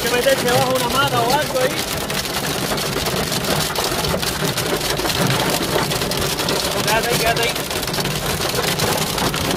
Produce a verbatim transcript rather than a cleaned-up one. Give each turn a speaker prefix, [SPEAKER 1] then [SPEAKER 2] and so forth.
[SPEAKER 1] que meterse bajo una mata o algo ahí.